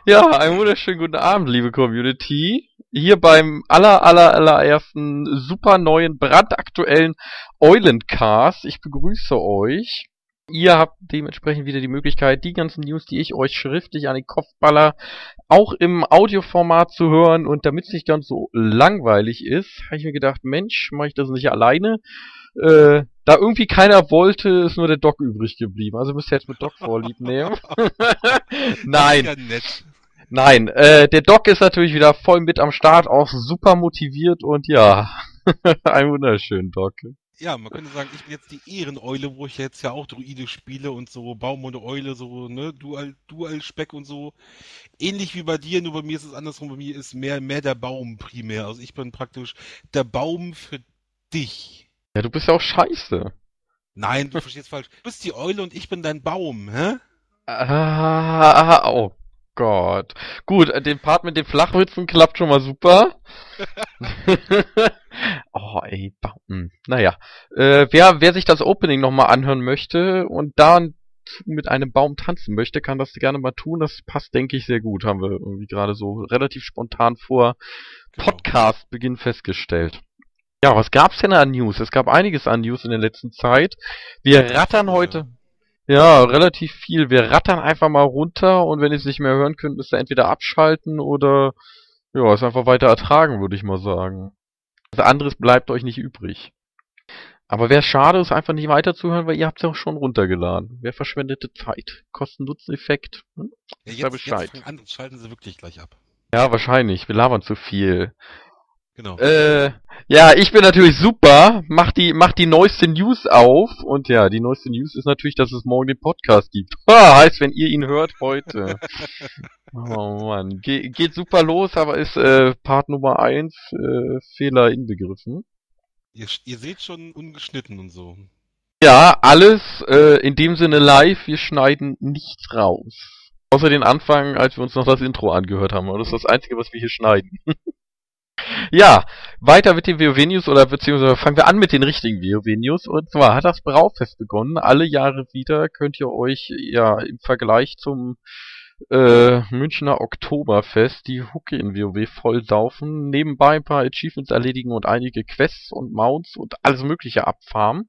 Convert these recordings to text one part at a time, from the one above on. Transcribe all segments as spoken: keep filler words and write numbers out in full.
Ja, einen wunderschönen guten Abend, liebe Community. Hier beim aller, aller, allerersten super neuen, brandaktuellen Eulencast. Ich begrüße euch. Ihr habt dementsprechend wieder die Möglichkeit, die ganzen News, die ich euch schriftlich an den Kopf baller, auch im Audioformat zu hören. Und damit es nicht ganz so langweilig ist, habe ich mir gedacht, Mensch, mache ich das nicht alleine? Äh, da irgendwie keiner wollte, ist nur der Doc übrig geblieben. Also müsst ihr jetzt mit Doc vorlieb nehmen. Nein. Das ist ja nett. Nein, äh, der Doc ist natürlich wieder voll mit am Start, auch super motiviert und ja, ein wunderschönen Doc. Ja, man könnte sagen, ich bin jetzt die Ehreneule, wo ich jetzt ja auch Druide spiele und so Baum und Eule, so, ne, Dual, Dual-Speck und so. Ähnlich wie bei dir, nur bei mir ist es andersrum, bei mir ist mehr, mehr der Baum primär. Also ich bin praktisch der Baum für dich. Ja, du bist ja auch scheiße. Nein, du verstehst falsch. Du bist die Eule und ich bin dein Baum, hä? Ah, oh Gott. Gut, äh, den Part mit den Flachwitzen klappt schon mal super. Oh, ey, Baum. Naja. Äh, wer, wer sich das Opening nochmal anhören möchte und da mit einem Baum tanzen möchte, kann das gerne mal tun. Das passt, denke ich, sehr gut. Haben wir irgendwie gerade so relativ spontan vor Genau. Podcast-Beginn festgestellt. Ja, was gab's denn an News? Es gab einiges an News in der letzten Zeit. Wir rattern heute... Ja, relativ viel. Wir rattern einfach mal runter und wenn ihr es nicht mehr hören könnt, müsst ihr entweder abschalten oder ja, es einfach weiter ertragen, würde ich mal sagen. Was anderes bleibt euch nicht übrig. Aber wäre schade, es einfach nicht weiterzuhören, weil ihr habt es ja auch schon runtergeladen. Wer verschwendete Zeit? Kosten-Nutzen-Effekt? Hm? Ja, Ist da jetzt, Bescheid. jetzt fangen an und schalten sie wirklich gleich ab. Ja, wahrscheinlich. Wir labern zu viel. Genau. Äh, ja, ich bin natürlich super, mach die, mach die neueste News auf und ja, die neueste News ist natürlich, dass es morgen den Podcast gibt. Ha, heißt, wenn ihr ihn hört, heute. Oh Mann, Ge geht super los, aber ist äh, Part Nummer eins äh, Fehler inbegriffen. Ihr, ihr seht schon ungeschnitten und so. Ja, alles äh, in dem Sinne live, wir schneiden nichts raus. Außer den Anfang, als wir uns noch das Intro angehört haben. Und das ist das Einzige, was wir hier schneiden. Ja, weiter mit den WoW-News, oder beziehungsweise fangen wir an mit den richtigen WoW-News. Und zwar hat das Braufest begonnen. Alle Jahre wieder könnt ihr euch ja im Vergleich zum äh, Münchner Oktoberfest die Hucke in WoW voll saufen, nebenbei ein paar Achievements erledigen und einige Quests und Mounts und alles mögliche abfarmen.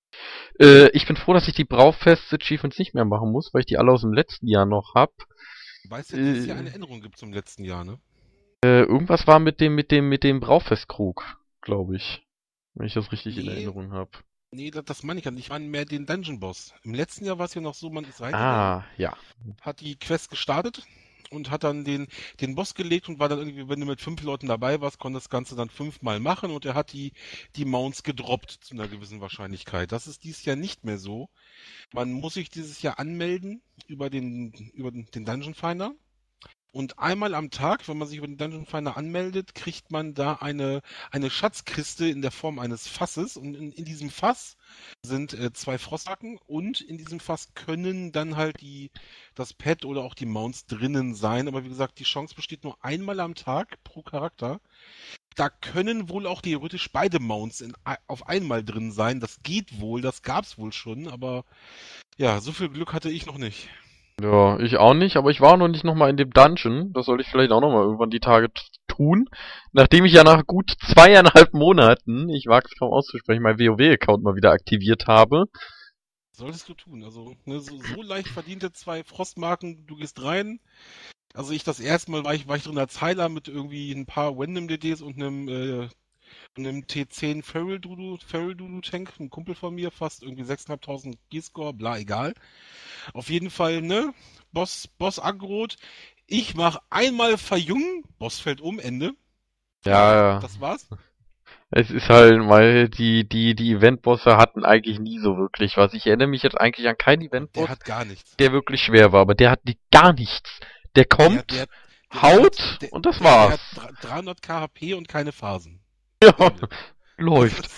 Äh, ich bin froh, dass ich die Braufest-Achievements nicht mehr machen muss, weil ich die alle aus dem letzten Jahr noch hab. Weißt du, dass es ja Äh. eine Änderung gibt zum letzten Jahr, ne? Äh, irgendwas war mit dem, mit dem, mit dem Braufestkrug, glaube ich. Wenn ich das richtig in Nee. Erinnerung habe. Nee, das, das meine ich ja nicht. Ich meine mehr den Dungeon Boss. Im letzten Jahr war es ja noch so, man ist reingegangen, Ah, ja. hat die Quest gestartet und hat dann den, den Boss gelegt und war dann irgendwie, wenn du mit fünf Leuten dabei warst, konnte das Ganze dann fünfmal machen und er hat die, die Mounts gedroppt zu einer gewissen Wahrscheinlichkeit. Das ist dieses Jahr nicht mehr so. Man muss sich dieses Jahr anmelden über den, über den den Dungeon Finder. Und einmal am Tag, wenn man sich über den Dungeon Finder anmeldet, kriegt man da eine, eine Schatzkiste in der Form eines Fasses. Und in, in diesem Fass sind äh, zwei Frosthacken und in diesem Fass können dann halt die, das Pad oder auch die Mounts drinnen sein. Aber wie gesagt, die Chance besteht nur einmal am Tag pro Charakter. Da können wohl auch theoretisch beide Mounts in, auf einmal drin sein. Das geht wohl, das gab's wohl schon. Aber ja, so viel Glück hatte ich noch nicht. Ja, ich auch nicht, aber ich war noch nicht nochmal in dem Dungeon. Das sollte ich vielleicht auch nochmal irgendwann die Tage t- tun. Nachdem ich ja nach gut zweieinhalb Monaten, ich wage es kaum auszusprechen, mein WoW-Account mal wieder aktiviert habe. Solltest du tun. Also, ne, so, so leicht verdiente zwei Frostmarken, du gehst rein. Also ich das erste Mal war ich, war ich drin als Heiler mit irgendwie ein paar Random-D Ds und einem, äh, einem T zehn Feral Dudu, Feral Dudu Tank, ein Kumpel von mir, fast irgendwie sechstausendfünfhundert G-Score, bla, egal. Auf jeden Fall, ne, Boss, Boss aggrot. Ich mach einmal verjüngen, Boss fällt um, Ende. Ja, ja. Das war's. Es ist halt, weil die, die, die Eventbosse hatten eigentlich nie so wirklich was. Ich erinnere mich jetzt eigentlich an keinen Der Eventboss, hat gar nichts. der wirklich schwer war, aber der hat die gar nichts. Der kommt, Der, der, der, haut der, der, und das der, war's. Der hat dreihundert K H P und keine Phasen. Ja, Ende. läuft.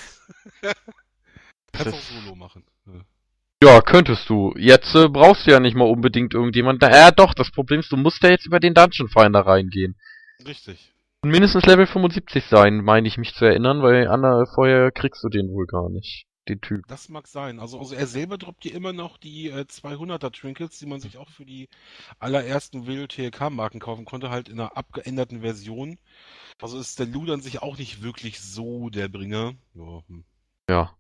Kannst Das- auch Solo machen. Ja. Ja, könntest du. Jetzt äh, brauchst du ja nicht mal unbedingt irgendjemand. Ja, äh, doch, das Problem ist, du musst ja jetzt über den Dungeon Finder reingehen. Richtig. Mindestens Level fünfundsiebzig sein, meine ich mich zu erinnern, weil Anna, vorher kriegst du den wohl gar nicht. den Typ. Das mag sein. Also, also er selber droppt dir immer noch die äh, zweihunderter Trinkets, die man sich auch für die allerersten W O T L K-Marken kaufen konnte, halt in einer abgeänderten Version. Also ist der Loot an sich auch nicht wirklich so der Bringer. Ja, hm. Ja.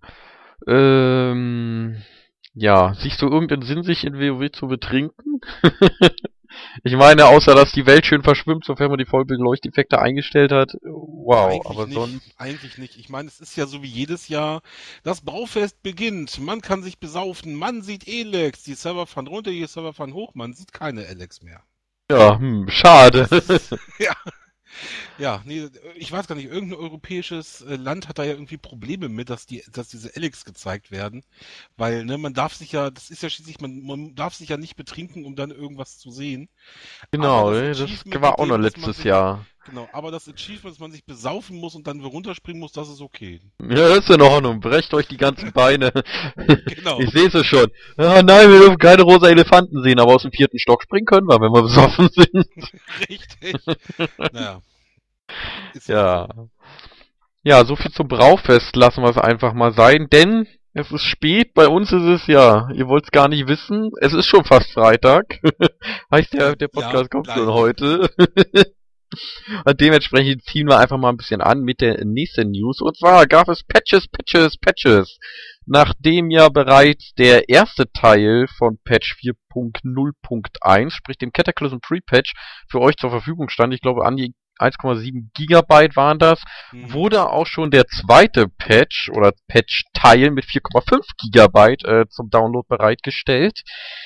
Ähm, ja, siehst du irgendeinen Sinn, sich in WoW zu betrinken? Ich meine, außer dass die Welt schön verschwimmt, sofern man die Vollbildleuchteffekte eingestellt hat. Wow, Eigentlich aber nicht, sonst. eigentlich nicht. Ich meine, es ist ja so wie jedes Jahr, das Baufest beginnt, man kann sich besaufen, man sieht Elex, die Server fahren runter, die Server fahren hoch, man sieht keine Elex mehr. Ja, hm, schade. Das ist, ja, ja, nee, ich weiß gar nicht, irgendein europäisches äh, Land hat da ja irgendwie Probleme mit, dass die, dass diese Elex gezeigt werden, weil, ne, man darf sich ja, das ist ja schließlich, man, man darf sich ja nicht betrinken, um dann irgendwas zu sehen. Aber Genau, das ne, das Achievement war mit auch noch dem, dass man letztes sich, Jahr. genau, aber das Achievement, dass man sich besaufen muss und dann runterspringen muss, das ist okay. Ja, das ist in Ordnung. Brecht euch die ganzen Beine. Genau. Ich sehe es schon. Ah, nein, wir dürfen keine rosa Elefanten sehen, aber aus dem vierten Stock springen können wir, wenn wir besoffen sind. Richtig. Naja. Ist Ja. so. Ja, so viel zum Braufest lassen wir es einfach mal sein, denn es ist spät, bei uns ist es ja, ihr wollt es gar nicht wissen, es ist schon fast Freitag. Heißt der, der Podcast Ja, kommt leider. schon heute. Und dementsprechend ziehen wir einfach mal ein bisschen an mit der nächsten News. Und zwar gab es Patches, Patches, Patches. Nachdem ja bereits der erste Teil von Patch vier Punkt null Punkt eins, sprich dem Cataclysm Pre-Patch, für euch zur Verfügung stand, ich glaube an die eins Komma sieben Gigabyte waren das, Mhm. wurde auch schon der zweite Patch oder Patch-Teil mit vier Komma fünf Gigabyte äh, zum Download bereitgestellt.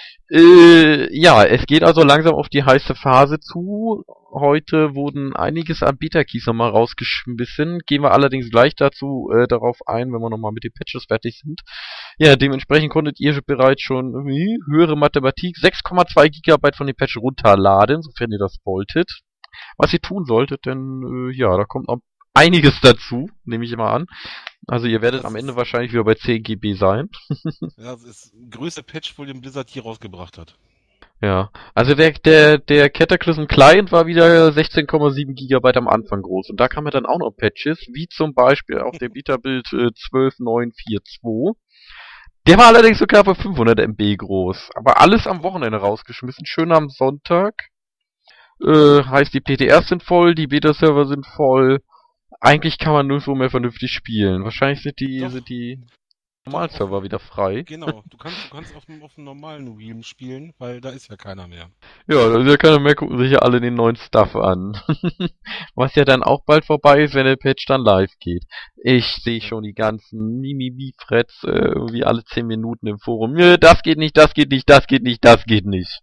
Äh, ja, es geht also langsam auf die heiße Phase zu. Heute wurden einiges an Beta-Keys nochmal rausgeschmissen. Gehen wir allerdings gleich dazu äh, darauf ein, wenn wir nochmal mit den Patches fertig sind. Ja, dementsprechend konntet ihr bereits schon irgendwie höhere Mathematik sechs Komma zwei Gigabyte von dem Patch runterladen, sofern ihr das wolltet. Was ihr tun solltet, denn äh, ja, da kommt noch einiges dazu, nehme ich mal an. Also ihr werdet Das am Ende ist- wahrscheinlich wieder bei zehn Gigabyte sein. Ja, das ist der größte Patch, wohl den Blizzard hier rausgebracht hat. Ja, also der, der, der Cataclysm Client war wieder sechzehn Komma sieben Gigabyte am Anfang groß. Und da kamen ja dann auch noch Patches, wie zum Beispiel auf dem Beta-Bild äh, zwölf neun vier zwei. Der war allerdings sogar für fünfhundert Megabyte groß. Aber alles am Wochenende rausgeschmissen, schön am Sonntag. Äh, heißt, die P T Rs sind voll, die Beta-Server sind voll. Eigentlich kann man nirgendwo mehr vernünftig spielen. Wahrscheinlich sind die, Doch. sind die Doch, Normalserver auf- wieder frei. Genau, du kannst, du kannst auf dem, auf dem normalen Realm spielen, weil da ist ja keiner mehr. Ja, da ist ja keiner mehr, gucken sich ja alle den neuen Stuff an. Was ja dann auch bald vorbei ist, wenn der Patch dann live geht. Ich sehe schon die ganzen Mimimi-Freds äh, irgendwie alle zehn Minuten im Forum. Nö, das geht nicht, das geht nicht, das geht nicht, das geht nicht.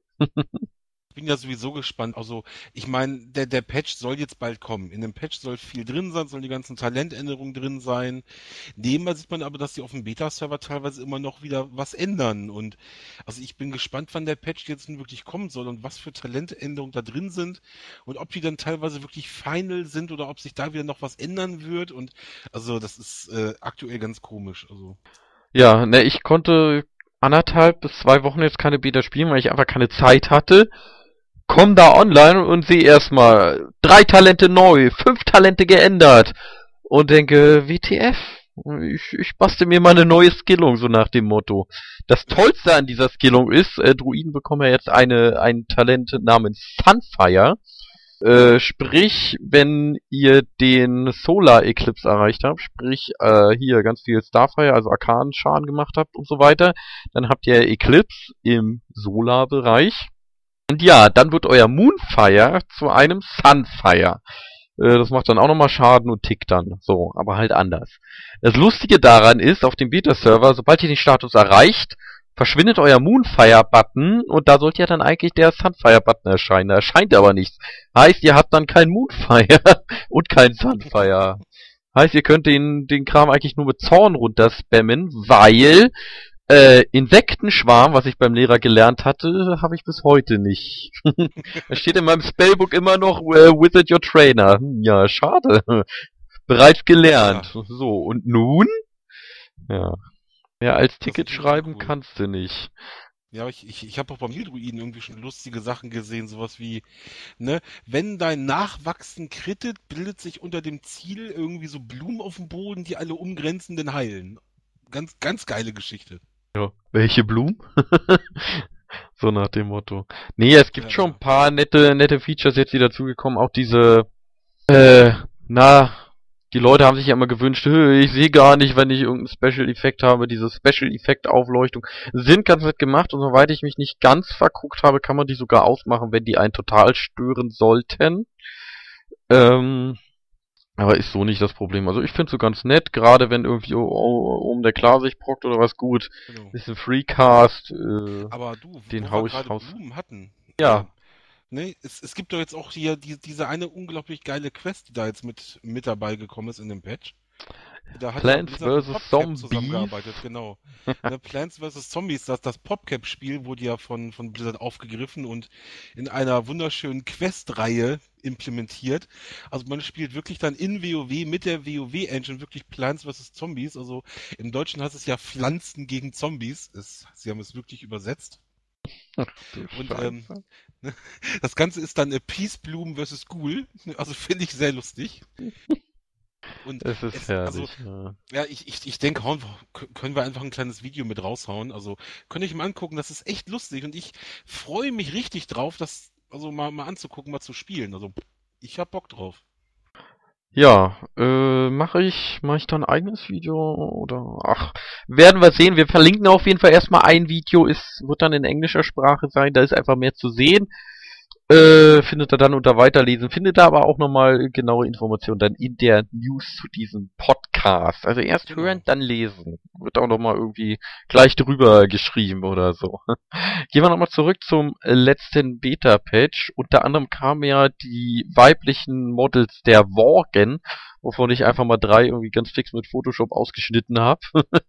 Ich bin ja sowieso gespannt. Also, ich meine, der, der Patch soll jetzt bald kommen. In dem Patch soll viel drin sein, sollen die ganzen Talentänderungen drin sein. Nebenbei sieht man aber, dass die auf dem Beta-Server teilweise immer noch wieder was ändern. Und also ich bin gespannt, wann der Patch jetzt nun wirklich kommen soll und was für Talentänderungen da drin sind und ob die dann teilweise wirklich final sind oder ob sich da wieder noch was ändern wird. Und also das ist äh, aktuell ganz komisch. Also. Ja, ne, ich konnte anderthalb bis zwei Wochen jetzt keine Beta spielen, weil ich einfach keine Zeit hatte. Komm da online und sehe erstmal drei Talente neu, fünf Talente geändert und denke, W T F, ich, ich bastel mir mal eine neue Skillung, so nach dem Motto. Das Tollste an dieser Skillung ist, äh, Druiden bekommen ja jetzt eine, ein Talent namens Sunfire. Äh, sprich, wenn ihr den Solar Eclipse erreicht habt, sprich äh, hier ganz viel Starfire, also Arkanen-Schaden gemacht habt und so weiter, dann habt ihr Eclipse im Solar-Bereich. Und ja, dann wird euer Moonfire zu einem Sunfire. Äh, das macht dann auch nochmal Schaden und tickt dann. So, aber halt anders. Das Lustige daran ist, auf dem Beta-Server, sobald ihr den Status erreicht, verschwindet euer Moonfire-Button und da sollte ja dann eigentlich der Sunfire-Button erscheinen. Da erscheint aber nichts. Heißt, ihr habt dann kein Moonfire und kein Sunfire. Heißt, ihr könnt den, den Kram eigentlich nur mit Zorn runterspammen, weil äh, Insektenschwarm, was ich beim Lehrer gelernt hatte, habe ich bis heute nicht. Da steht in meinem Spellbook immer noch uh, Wizard Your Trainer. Hm, ja, schade. Bereits gelernt. Ja. So, und nun? Ja. Ja, als Ticket ist nicht schreiben cool. kannst du nicht. Ja, aber ich, ich, ich habe auch beim Druiden irgendwie schon lustige Sachen gesehen, sowas wie, ne, wenn dein Nachwachsen krittet, bildet sich unter dem Ziel irgendwie so Blumen auf dem Boden, die alle Umgrenzenden heilen. ganz, ganz geile Geschichte. Ja. Welche Blumen? So nach dem Motto. Nee, es gibt Ja, schon genau. ein paar nette, nette Features jetzt, die dazugekommen. Auch diese, äh, na, die Leute haben sich ja immer gewünscht, "Hö, ich sehe gar nicht, wenn ich irgendeinen Special Effekt habe." Diese Special Effekt Aufleuchtung sind ganz nett gemacht und soweit ich mich nicht ganz verguckt habe, kann man die sogar ausmachen, wenn die einen total stören sollten. Ähm, aber ist so nicht das Problem. Also ich finde so ganz nett, gerade wenn irgendwie o- o- oben der Klarsicht brockt oder was, gut. Genau. Bisschen Freecast, äh, Aber du, den wo wir Haus, gerade Haus. Blumen hatten, äh, Ja, ne, es, es gibt doch jetzt auch hier die, diese eine unglaublich geile Quest, die da jetzt mit, mit dabei gekommen ist in dem Patch. Da hat ja Plants Blizzard und versus. PopCap Zombies. zusammengearbeitet, genau. Ne, Plants versus. Zombies, das, das PopCap-Spiel wurde ja von, von Blizzard aufgegriffen und in einer wunderschönen Quest-Reihe implementiert. Also man spielt wirklich dann in WoW mit der WoW-Engine wirklich Plants versus. Zombies. Also im Deutschen heißt es ja Pflanzen gegen Zombies. Es, sie haben es wirklich übersetzt. Ach du Und ähm, Scheiße. ne, das Ganze ist dann äh, Peace Bloom versus. Ghoul. Also finde ich sehr lustig. Und Es ist es, also, herrlich, ja. ja, ich, ich, ich denke, hauen wir- können wir einfach ein kleines Video mit raushauen. Also, könnt ihr euch mal angucken, das ist echt lustig und ich freue mich richtig drauf, das also mal, mal anzugucken, mal zu spielen. Also, ich hab Bock drauf. Ja, äh, mache ich, mache ich da ein eigenes Video oder? Ach, werden wir sehen. Wir verlinken auf jeden Fall erstmal ein Video, ist, wird dann in englischer Sprache sein, da ist einfach mehr zu sehen. Äh, findet ihr dann unter Weiterlesen, findet ihr aber auch nochmal genaue Informationen dann in der News zu diesem Podcast. Also erst Genau. hören, dann lesen. Wird auch nochmal irgendwie gleich drüber geschrieben oder so. Gehen wir nochmal zurück zum letzten Beta-Patch. Unter anderem kamen ja die weiblichen Models der Worgen, wovon ich einfach mal drei irgendwie ganz fix mit Photoshop ausgeschnitten habe.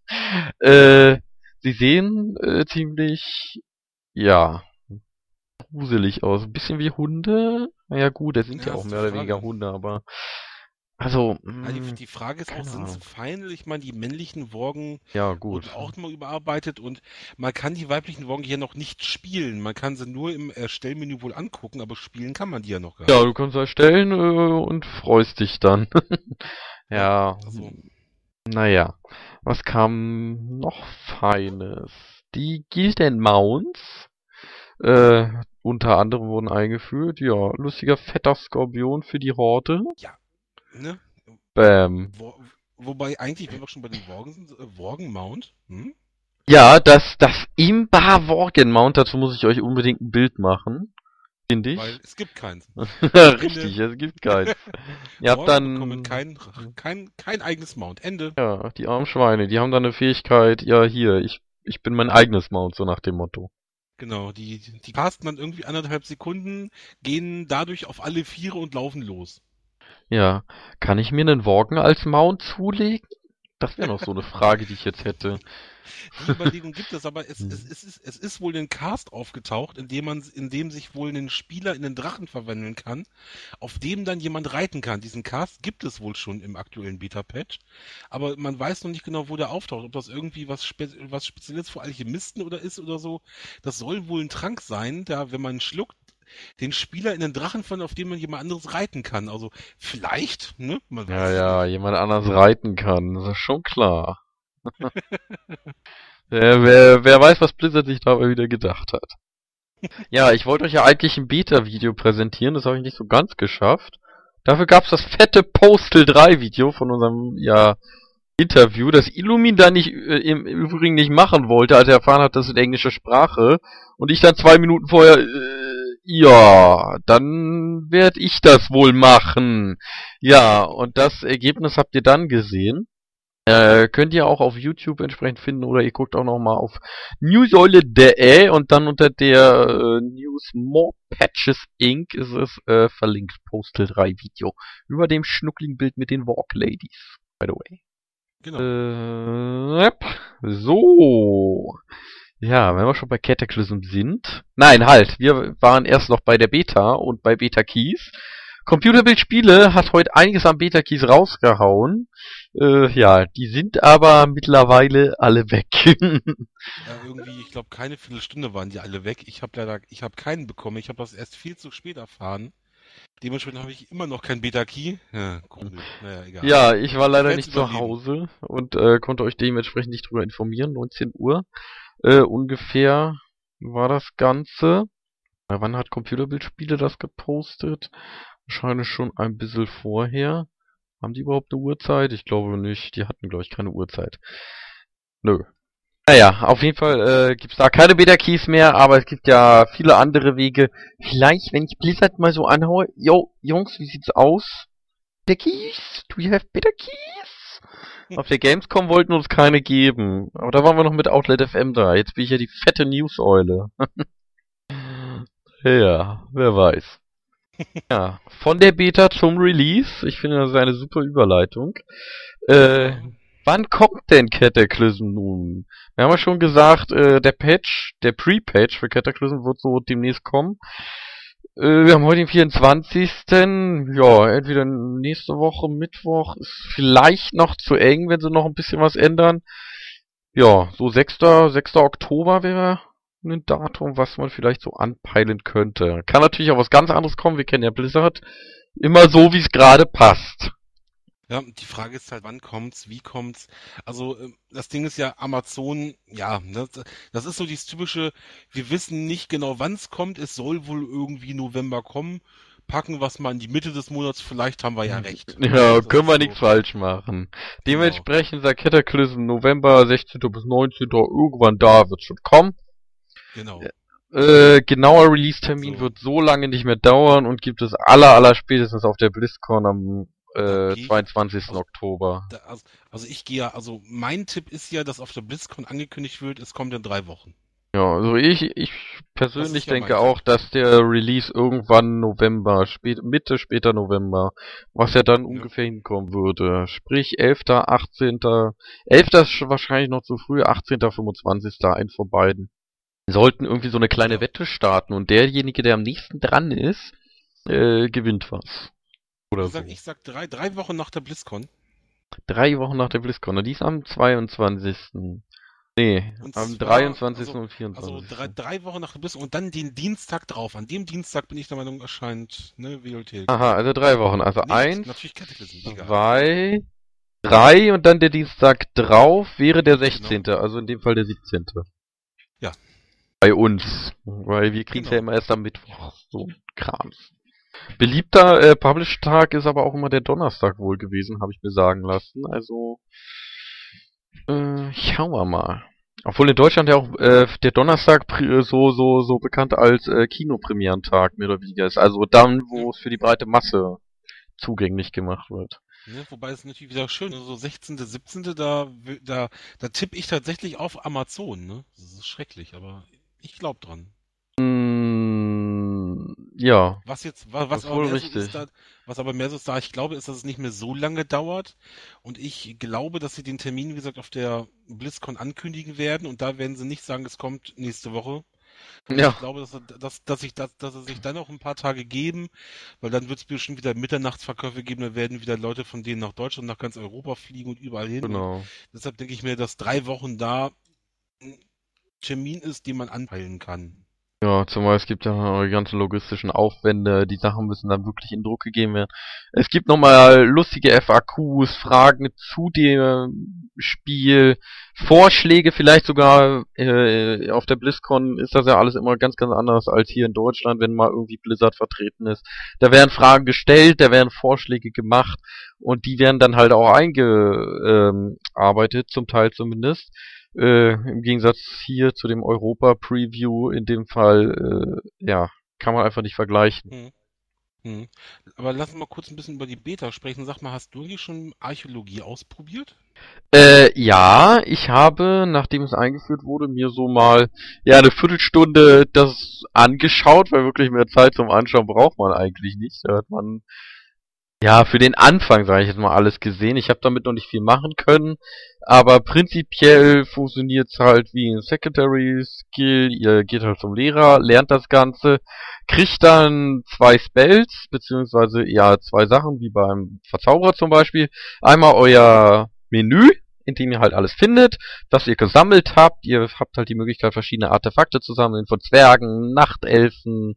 äh, sie sehen äh, ziemlich, ja, gruselig aus. Ein bisschen wie Hunde. Naja gut, das sind ja Ja, auch ist die mehr oder weniger Frage. Hunde, aber also, Ja, die, mh, die Frage ist auch, keine sind sie Ahnung. feindlich? Ich meine, die männlichen Worgen Ja, gut. wurden auch mal überarbeitet und man kann die weiblichen Worgen hier noch nicht spielen. Man kann sie nur im Erstellmenü wohl angucken, aber spielen kann man die ja noch gar Ja, nicht. du kannst erstellen äh, und freust dich dann. Ja, Ja, also, naja. Was kam noch Feines? Die Gilden-Mounts. Äh, unter anderem wurden eingeführt. Ja, lustiger fetter Skorpion für die Horde. ja, ne? Bäm. Wo, wobei eigentlich, wenn wir schon bei den Worgen sind, äh, Worgen-Mount, hm? Ja, das, das Imba-Worgen-Mount, dazu muss ich euch unbedingt ein Bild machen. Finde Weil ich. es gibt keins. Richtig, es gibt keins. Ihr habt Worgen bekommen dann, kein, kein, kein eigenes Mount. Ende. ja, die armen Schweine, die haben dann eine Fähigkeit, ja hier, ich, ich bin mein eigenes Mount, so nach dem Motto. Genau, die, die casten dann irgendwie anderthalb Sekunden, gehen dadurch auf alle Viere und laufen los. Ja, kann ich mir einen Worgen als Mount zulegen? Das wäre noch so eine Frage, die ich jetzt hätte. Die Überlegung gibt es, aber es, Hm. es, es, ist, es ist wohl ein Cast aufgetaucht, in dem man, in dem sich wohl ein Spieler in den Drachen verwandeln kann, auf dem dann jemand reiten kann. Diesen Cast gibt es wohl schon im aktuellen Beta-Patch, aber man weiß noch nicht genau, wo der auftaucht. Ob das irgendwie was, Spe was Spezielles für Alchemisten oder ist oder so. Das soll wohl ein Trank sein, der, wenn man schluckt, den Spieler in den Drachen von, auf dem man jemand anderes reiten kann. Also vielleicht, ne? Man weiß Ja, es ja, nicht. jemand anders reiten kann, das ist schon klar. Wer, wer, wer weiß, was Blizzard sich dabei wieder gedacht hat. Ja, ich wollte euch ja eigentlich ein Beta-Video präsentieren, das habe ich nicht so ganz geschafft. Dafür gab's das fette Postal drei Video von unserem, ja, Interview, das Illumin da nicht, äh, im, im Übrigen nicht machen wollte, als er erfahren hat, das ist in englischer Sprache. Und ich dann zwei Minuten vorher, äh, ja, dann werd ich das wohl machen. Ja, und das Ergebnis habt ihr dann gesehen. Äh, könnt ihr auch auf YouTube entsprechend finden oder ihr guckt auch nochmal auf newsäule punkt de und dann unter der äh, News More Patches Incorporated ist es äh, verlinkt, Postal drei Video über dem schnuckligen Bild mit den Walk Ladies, by the way. Genau. Äh, yep. So. Ja, wenn wir schon bei Cataclysm sind. Nein, halt, wir waren erst noch bei der Beta und bei Beta Keys. Computerbildspiele hat heute einiges an Beta Keys rausgehauen. Äh, ja, die sind aber mittlerweile alle weg. Ja, irgendwie, ich glaube, keine Viertelstunde waren die alle weg. Ich habe leider, ich habe keinen bekommen. Ich habe das erst viel zu spät erfahren. Dementsprechend habe ich immer noch kein Beta-Key. Ja, komisch. Naja, egal. Ja, ich war leider werd's nicht zu überleben. Hause und äh, konnte euch dementsprechend nicht drüber informieren. neunzehn Uhr äh, ungefähr war das Ganze. Na, wann hat Computerbildspiele das gepostet? Wahrscheinlich schon ein bisschen vorher. Haben die überhaupt eine Uhrzeit? Ich glaube nicht. Die hatten, glaube ich, keine Uhrzeit. Nö. Naja, auf jeden Fall äh, gibt's da keine Beta-Keys mehr, aber es gibt ja viele andere Wege. Vielleicht, wenn ich Blizzard mal so anhaue. Yo, Jungs, wie sieht's aus? Beta-Keys? Do you have Beta-Keys? Auf der Gamescom wollten uns keine geben. Aber da waren wir noch mit Outlet F M da. Jetzt bin ich ja die fette News-Eule. Ja, wer weiß. Ja, von der Beta zum Release. Ich finde, das ist eine super Überleitung. Äh, wann kommt denn Cataclysm nun? Wir haben ja schon gesagt, äh, der Patch, der Pre-Patch für Cataclysm wird so demnächst kommen. Äh, wir haben heute den vierundzwanzigsten Ja, entweder nächste Woche, Mittwoch, ist vielleicht noch zu eng, wenn sie noch ein bisschen was ändern. Ja, so sechster Oktober wäre ein Datum, was man vielleicht so anpeilen könnte. Kann natürlich auch was ganz anderes kommen, wir kennen ja Blizzard. Immer so, wie es gerade passt. Ja, die Frage ist halt, wann kommt's, wie kommt's? Also, ähm, das Ding ist ja Amazon, ja, das, das ist so dieses typische, wir wissen nicht genau, wann's kommt, es soll wohl irgendwie November kommen, packen wir's mal in die Mitte des Monats, vielleicht haben wir ja recht. Ja, Das können wir ist nichts so. falsch machen. Genau. Dementsprechend sagt Cataclysm November sechzehnten bis neunzehnten irgendwann da wird schon kommen. Genau. Äh, genauer Release-Termin So. wird so lange nicht mehr dauern und gibt es aller, aller spätestens auf der BlizzCon am Da äh, geh ich- zweiundzwanzigsten also- Oktober. Da, also, also ich gehe ja, also mein Tipp ist ja, dass auf der BlizzCon angekündigt wird, es kommt in drei Wochen. Ja, also ich, ich persönlich ja denke mein auch, dass der Release irgendwann November, spät, Mitte, später November, was ja dann Ja. ungefähr hinkommen würde. Sprich elfter achtzehnter elfter ist wahrscheinlich noch zu früh, achtzehnter fünfundzwanzigster ein von beiden. Wir sollten irgendwie so eine kleine Ja. Wette starten und derjenige, der am nächsten dran ist, äh, gewinnt was. Oder Ich so. sag, ich sag drei, drei Wochen nach der BlizzCon. Drei Wochen nach der BlizzCon. Und die ist am zweiundzwanzigsten Nee, Und am zwar, dreiundzwanzigsten und Also vierundzwanzigsten drei, drei Wochen nach der BlizzCon und dann den Dienstag drauf. An dem Dienstag bin ich der Meinung, erscheint, ne, W L T. Aha, also drei Wochen. Also Nicht, eins, natürlich Cataclysm, egal. zwei, drei und dann der Dienstag drauf wäre der Genau. sechzehnte Also in dem Fall der siebzehnte Ja. Bei uns. Weil wir kriegen Genau. ja immer erst am Mittwoch. So Krams. Beliebter äh, Publish-Tag ist aber auch immer der Donnerstag wohl gewesen, habe ich mir sagen lassen. Also, äh, schauen wir mal. Obwohl in Deutschland ja auch äh, der Donnerstag pri- so so so bekannt als äh, Kinopremierentag mehr oder weniger ist. Also dann, wo es für die breite Masse zugänglich gemacht wird. Ne, wobei es natürlich wieder schön ist, so sechzehnten, siebzehnten da, w- da, da tippe ich tatsächlich auf Amazon, ne? Das ist schrecklich, aber ich glaube dran. Mm, ja, Was jetzt, wa- was Das ist aber wohl mehr so richtig. ist da, was aber mehr so ist da, ich glaube, ist, dass es nicht mehr so lange dauert. Und ich glaube, dass sie den Termin, wie gesagt, auf der BlizzCon ankündigen werden. Und da werden sie nicht sagen, es kommt nächste Woche. Und Ja. ich glaube, dass, dass, dass, ich, dass, dass sie sich dann noch ein paar Tage geben, weil dann wird es bestimmt wieder Mitternachtsverkäufe geben. Da werden wieder Leute von denen nach Deutschland, nach ganz Europa fliegen und überall hin. Und genau. deshalb denke ich mir, dass drei Wochen da ein Termin ist, den man anpeilen kann. Ja, zumal es gibt ja noch die ganzen logistischen Aufwände, die Sachen müssen dann wirklich in Druck gegeben werden. Es gibt nochmal lustige F A Qs, Fragen zu dem Spiel, Vorschläge vielleicht sogar, äh, auf der BlizzCon ist das ja alles immer ganz, ganz anders als hier in Deutschland, wenn mal irgendwie Blizzard vertreten ist. Da werden Fragen gestellt, da werden Vorschläge gemacht und die werden dann halt auch eingearbeitet, zum Teil zumindest. Äh, im Gegensatz hier zu dem Europa-Preview, in dem Fall, äh, ja, kann man einfach nicht vergleichen. Hm. Hm. Aber lass uns mal kurz ein bisschen über die Beta sprechen. Sag mal, hast du eigentlich schon Archäologie ausprobiert? Äh, ja, ich habe, nachdem es eingeführt wurde, mir so mal, ja, eine Viertelstunde das angeschaut, weil wirklich mehr Zeit zum Anschauen braucht man eigentlich nicht. Da hat man, ja, für den Anfang, sage ich jetzt mal, alles gesehen. Ich habe damit noch nicht viel machen können, aber prinzipiell funktioniert es halt wie ein Secondary Skill. Ihr geht halt zum Lehrer, lernt das Ganze, kriegt dann zwei Spells, beziehungsweise ja, zwei Sachen, wie beim Verzauberer zum Beispiel. Einmal euer Menü, in dem ihr halt alles findet, was ihr gesammelt habt. Ihr habt halt die Möglichkeit, verschiedene Artefakte zu sammeln, von Zwergen, Nachtelfen,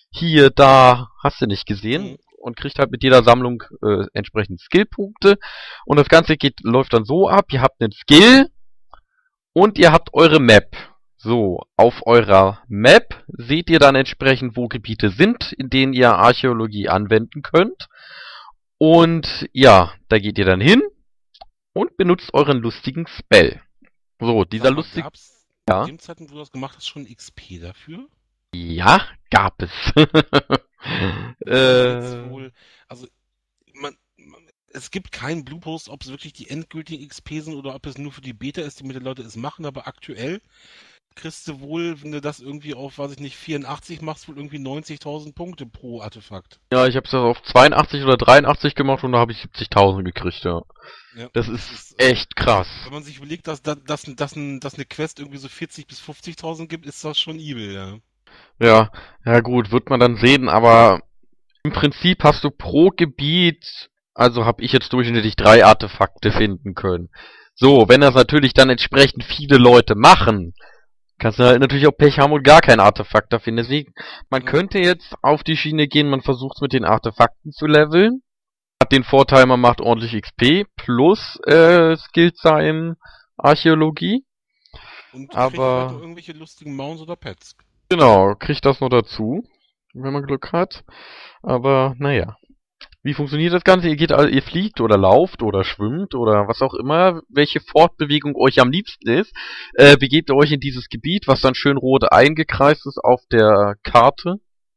hier, da, hast du nicht gesehen. Mhm. Und kriegt halt mit jeder Sammlung äh, entsprechend Skillpunkte. Und das Ganze geht, läuft dann so ab, ihr habt einen Skill und ihr habt eure Map. So, auf eurer Map seht ihr dann entsprechend, wo Gebiete sind, in denen ihr Archäologie anwenden könnt. Und ja, da geht ihr dann hin und benutzt euren lustigen Spell. So, dieser Sag mal, lustige... gab's Ja. zu dem Zeitpunkt, wo du das gemacht hast, schon X P dafür? Ja, gab es. Jetzt äh, wohl, also man, man, es gibt keinen Bluepost, ob es wirklich die endgültigen X P sind oder ob es nur für die Beta ist, die mit den Leute es machen, aber aktuell kriegst du wohl, wenn du das irgendwie auf, weiß ich nicht, vierundachtzig machst, wohl irgendwie neunzigtausend Punkte pro Artefakt. ja, ich hab's das auf zweiundachtzig oder dreiundachtzig gemacht und da habe ich siebzigtausend gekriegt, ja. Ja, Das das ist ist, äh, echt krass. Wenn man sich überlegt, dass, dass, dass, dass, ein- dass eine Quest irgendwie so vierzig bis fünfzigtausend gibt, ist das schon evil, ja. Ja, ja gut, wird man dann sehen, aber im Prinzip hast du pro Gebiet, also habe ich jetzt durchschnittlich drei Artefakte finden können. So, wenn das natürlich dann entsprechend viele Leute machen, kannst du halt natürlich auch Pech haben und gar kein Artefakt da finden. Deswegen, man Ja. könnte jetzt auf die Schiene gehen, man versucht es mit den Artefakten zu leveln. Hat den Vorteil, man macht ordentlich X P plus äh, Skills sein Archäologie. Und Aber- kriegt vielleicht noch irgendwelche lustigen Mounts oder Pets. Genau, kriegt das noch dazu, wenn man Glück hat. Aber naja. Wie funktioniert das Ganze? Ihr geht, all- ihr fliegt oder lauft oder schwimmt oder was auch immer, welche Fortbewegung euch am liebsten ist, äh, begebt ihr euch in dieses Gebiet, was dann schön rot eingekreist ist auf der Karte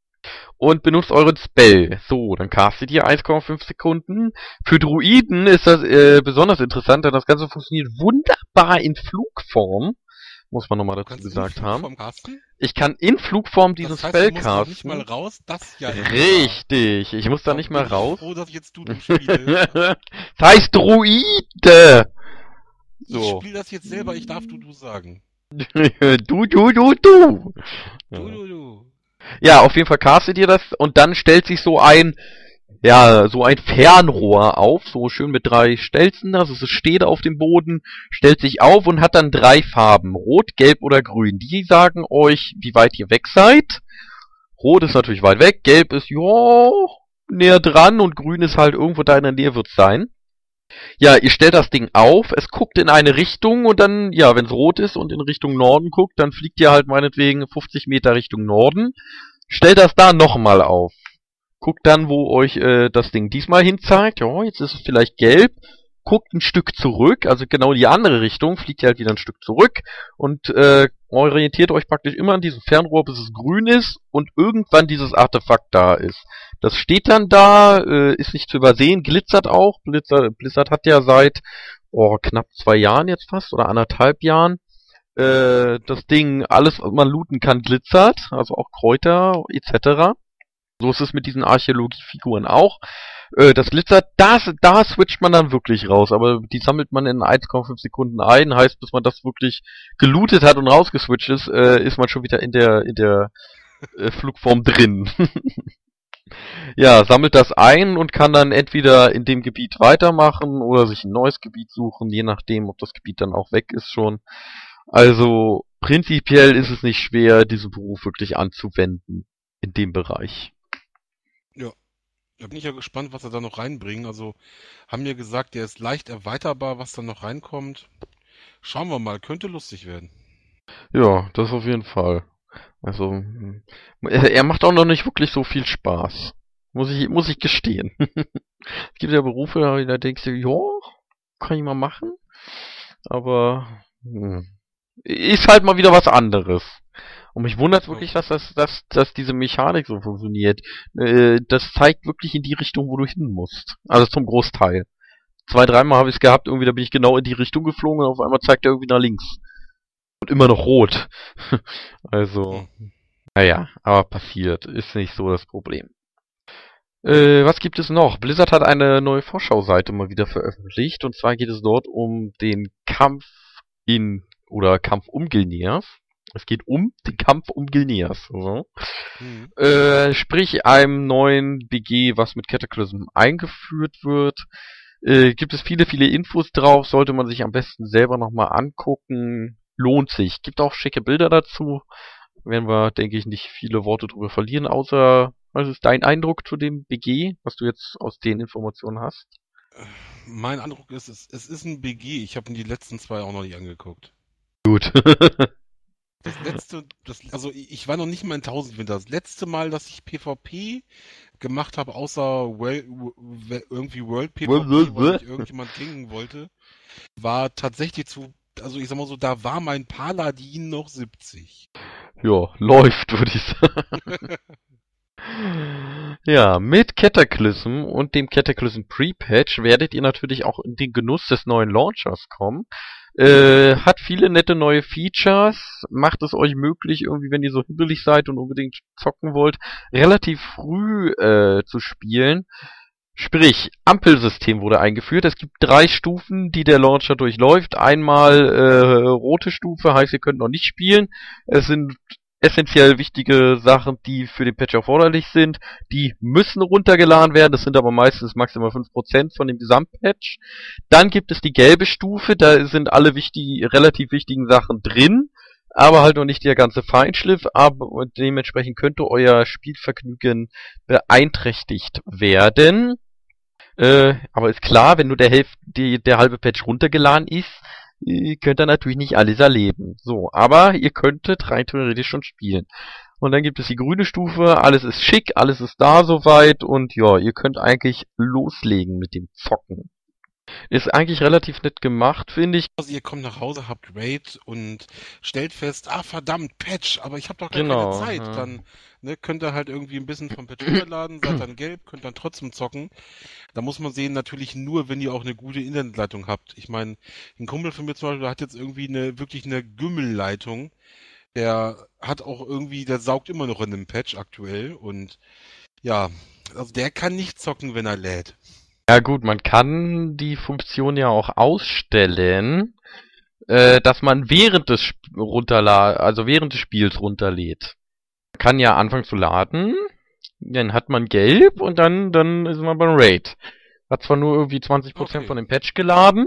und benutzt euren Spell. So, dann castet ihr eins Komma fünf Sekunden. Für Druiden ist das äh, besonders interessant, denn das Ganze funktioniert wunderbar in Flugform, muss man nochmal Du dazu kannst gesagt in haben. Flugform casten? Ich kann in Flugform diesen Das heißt, Spell du musst noch nicht mal casten. raus, das ja. Richtig, ich muss da nicht mal bin ich raus. froh, dass ich jetzt du spiele. Das heißt Druide! Ich So. spiele das jetzt selber, ich darf du du sagen. Du, du, du, du! Du, Ja. du, du. Ja, auf jeden Fall castet ihr das und dann stellt sich so ein, ja, so ein Fernrohr auf, so schön mit drei Stelzen, also es steht auf dem Boden, stellt sich auf und hat dann drei Farben, rot, gelb oder grün. Die sagen euch, wie weit ihr weg seid. Rot ist natürlich weit weg, gelb ist, ja, näher dran und grün ist halt irgendwo da in der Nähe wird's sein. Ja, ihr stellt das Ding auf, es guckt in eine Richtung und dann, ja, wenn es rot ist und in Richtung Norden guckt, dann fliegt ihr halt meinetwegen fünfzig Meter Richtung Norden. Stellt das da nochmal auf. Guckt dann, wo euch äh, das Ding diesmal hin zeigt. Ja, jetzt ist es vielleicht gelb. Guckt ein Stück zurück, also genau in die andere Richtung, fliegt ihr halt wieder ein Stück zurück und äh, orientiert euch praktisch immer an diesem Fernrohr, bis es grün ist und irgendwann dieses Artefakt da ist. Das steht dann da, äh, ist nicht zu übersehen, glitzert auch. Blizzard, Blizzard hat ja seit oh, knapp zwei Jahren jetzt fast oder anderthalb Jahren äh, das Ding, alles was man looten kann, glitzert, also auch Kräuter et cetera. So ist es mit diesen Archäologiefiguren auch. Äh, das glitzert, das, da switcht man dann wirklich raus, aber die sammelt man in eins Komma fünf Sekunden ein, heißt, bis man das wirklich gelootet hat und rausgeswitcht ist, äh, ist man schon wieder in der, in der äh, Flugform drin. Ja, sammelt das ein und kann dann entweder in dem Gebiet weitermachen oder sich ein neues Gebiet suchen, je nachdem, ob das Gebiet dann auch weg ist schon. Also, prinzipiell ist es nicht schwer, diesen Beruf wirklich anzuwenden in dem Bereich. Da bin ich ja gespannt, was sie da noch reinbringen. Also, haben mir gesagt, der ist leicht erweiterbar, was da noch reinkommt. Schauen wir mal, könnte lustig werden. Ja, das auf jeden Fall. Also, mm, er, er macht auch noch nicht wirklich so viel Spaß. Muss ich, muss ich gestehen. Es gibt ja Berufe, da da denkst du, ja, kann ich mal machen. Aber, hm, ist halt mal wieder was anderes. Und mich wundert wirklich, dass das, dass, dass diese Mechanik so funktioniert. Äh, das zeigt wirklich in die Richtung, wo du hin musst. Also zum Großteil. Zwei, dreimal habe ich es gehabt, irgendwie, da bin ich genau in die Richtung geflogen und auf einmal zeigt er irgendwie nach links. Und immer noch rot. Also, Hm. naja, aber passiert. Ist nicht so das Problem. Äh, was gibt es noch? Blizzard hat eine neue Vorschauseite mal wieder veröffentlicht. Und zwar geht es dort um den Kampf in, oder Kampf um Gilneas. Es geht um den Kampf um Gilneas. So. Hm. Äh, sprich einem neuen B G, was mit Cataclysm eingeführt wird. Äh, gibt es viele, viele Infos drauf. Sollte man sich am besten selber nochmal angucken. Lohnt sich. Gibt auch schicke Bilder dazu. werden wir, denke ich, nicht viele Worte drüber verlieren, außer, was ist dein Eindruck zu dem B G, was du jetzt aus den Informationen hast? Mein Eindruck ist, es, es ist ein B G. Ich habe mir die letzten zwei auch noch nicht angeguckt. Gut. Das letzte, das, also ich war noch nicht mal in Tausendwinter. Das letzte Mal, dass ich PvP gemacht habe, außer well, w- irgendwie World PvP, weil mich irgendjemand gingen wollte, war tatsächlich zu, also ich sag mal so, da war mein Paladin noch siebzig. Ja, läuft, würde ich sagen. Ja, mit Cataclysm und dem Cataclysm Pre-Patch werdet ihr natürlich auch in den Genuss des neuen Launchers kommen. Äh, hat viele nette neue Features, macht es euch möglich, irgendwie, wenn ihr so hibbelig seid und unbedingt zocken wollt, relativ früh äh, zu spielen. Sprich, Ampelsystem wurde eingeführt. Es gibt drei Stufen, die der Launcher durchläuft. Einmal äh, rote Stufe, heißt, ihr könnt noch nicht spielen. Es sind essentiell wichtige Sachen, die für den Patch erforderlich sind. Die müssen runtergeladen werden. Das sind aber meistens maximal fünf Prozent von dem Gesamtpatch. Dann gibt es die gelbe Stufe. Da sind alle wichtig, relativ wichtigen Sachen drin. Aber halt noch nicht der ganze Feinschliff. Aber dementsprechend könnte euer Spielvergnügen beeinträchtigt werden. Äh, aber ist klar, wenn nur der Hälfte, die, der halbe Patch runtergeladen ist, äh, könnt ihr natürlich nicht alles erleben. So, aber ihr könntet rein theoretisch schon spielen. Und dann gibt es die grüne Stufe, alles ist schick, alles ist da soweit und ja, ihr könnt eigentlich loslegen mit dem Zocken. Ist eigentlich relativ nett gemacht, finde ich. Also ihr kommt nach Hause, habt Raid und stellt fest, ah verdammt, Patch, aber ich habe doch gar Genau, keine Zeit. ja. Dann ne, könnt ihr halt irgendwie ein bisschen vom Patch runterladen, seid dann gelb, könnt dann trotzdem zocken. Da muss man sehen, natürlich nur, wenn ihr auch eine gute Internetleitung habt. Ich meine, ein Kumpel von mir zum Beispiel, der hat jetzt irgendwie eine wirklich eine Gümmelleitung. Der hat auch irgendwie, der saugt immer noch in dem Patch aktuell und ja, also der kann nicht zocken, wenn er lädt. Ja gut, man kann die Funktion ja auch ausstellen, äh, dass man während des Sp runterla also während des Spiels runterlädt. Man kann ja anfangen zu laden, dann hat man gelb und dann, dann ist man beim Raid. Hat zwar nur irgendwie zwanzig Prozent Okay. von dem Patch geladen,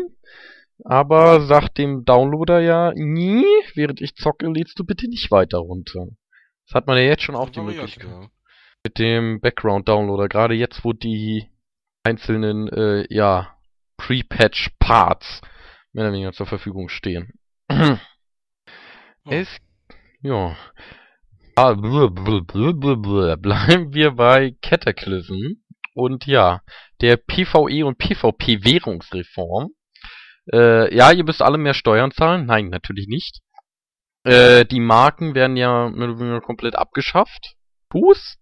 aber sagt dem Downloader ja, nie, während ich zocke, lädst du bitte nicht weiter runter. Das hat man ja jetzt schon auch die Variante, Möglichkeit. ja. Mit dem Background-Downloader, gerade jetzt, wo die einzelnen, äh, ja, Pre-Patch-Parts mehr oder weniger zur Verfügung stehen. Oh. Es, ja. Ah, blö, blö, blö, blö, blö. Bleiben wir bei Cataclysm. Und ja, der PvE und PvP-Währungsreform. Äh, ja, ihr müsst alle mehr Steuern zahlen. Nein, natürlich nicht. Äh, die Marken werden ja mehr oder weniger komplett abgeschafft. Fuß.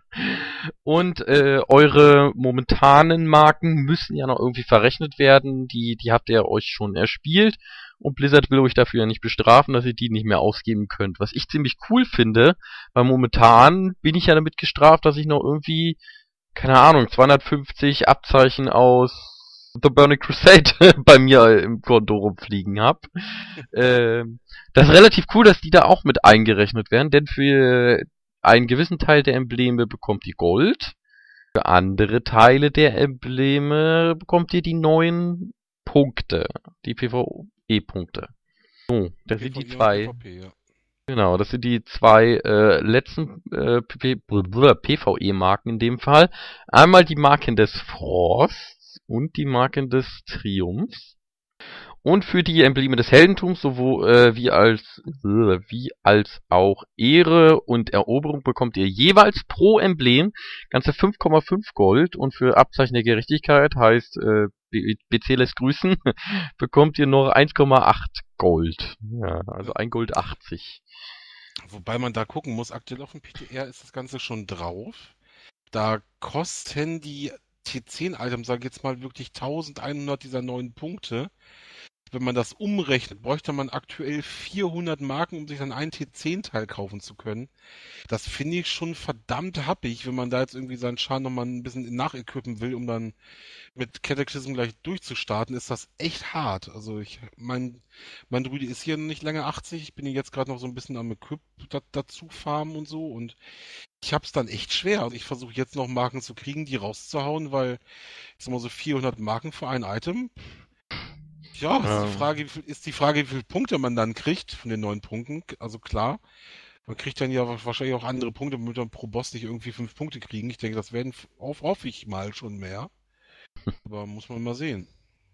Und äh, eure momentanen Marken müssen ja noch irgendwie verrechnet werden. Die, die habt ihr euch schon erspielt. Und Blizzard will euch dafür ja nicht bestrafen, dass ihr die nicht mehr ausgeben könnt. Was ich ziemlich cool finde, weil momentan bin ich ja damit gestraft, dass ich noch irgendwie, keine Ahnung, zweihundertfünfzig Abzeichen aus The Burning Crusade bei mir im Konto rumfliegen hab. ähm, das ist relativ cool, dass die da auch mit eingerechnet werden, denn für einen gewissen Teil der Embleme bekommt ihr Gold. Für andere Teile der Embleme bekommt ihr die neuen Punkte. Die PvE-Punkte. So, das sind die PvE und zwei. PvP, ja. Genau, das sind die zwei äh, letzten äh, PvE-Marken in dem Fall. Einmal die Marken des Frosts und die Marken des Triumphs. Und für die Embleme des Heldentums, sowohl äh, wie als äh, wie als auch Ehre und Eroberung bekommt ihr jeweils pro Emblem ganze fünf Komma fünf Gold und für Abzeichen der Gerechtigkeit heißt äh, B C lässt grüßen, bekommt ihr noch eins Komma acht Gold. Ja, also ein Gold achtzig. Wobei man da gucken muss, aktuell auf dem P T R ist das Ganze schon drauf. Da kosten die T zehn Items, sage ich jetzt mal, wirklich eintausendeinhundert dieser neuen Punkte. Wenn man das umrechnet, bräuchte man aktuell vierhundert Marken, um sich dann einen T zehn Teil kaufen zu können. Das finde ich schon verdammt happig, wenn man da jetzt irgendwie seinen Schaden nochmal ein bisschen nachequippen will, um dann mit Cataclysm gleich durchzustarten, ist das echt hart. Also ich, mein, mein Druide ist hier nicht länger achtzig, ich bin hier jetzt gerade noch so ein bisschen am Equip da, dazu farmen und so und ich hab's dann echt schwer. Also ich versuche jetzt noch Marken zu kriegen, die rauszuhauen, weil ich sag mal so vierhundert Marken für ein Item. Ja, ist Ja. die Frage, wie viel, ist die Frage, wie viele Punkte man dann kriegt von den neun Punkten. Also klar, Man kriegt dann ja wahrscheinlich auch andere Punkte, damit man pro Boss nicht irgendwie fünf Punkte kriegen. Ich denke, das werden auf, hoffe ich mal schon mehr. Aber muss man mal sehen.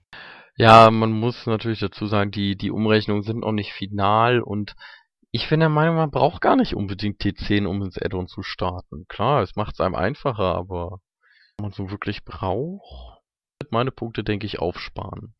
Ja, man muss natürlich dazu sagen, die, die Umrechnungen sind noch nicht final und ich bin der Meinung, man braucht gar nicht unbedingt T zehn, um ins Add-on zu starten. Klar, es macht es einem einfacher, aber wenn man so wirklich braucht, wird meine Punkte, denke ich, aufsparen.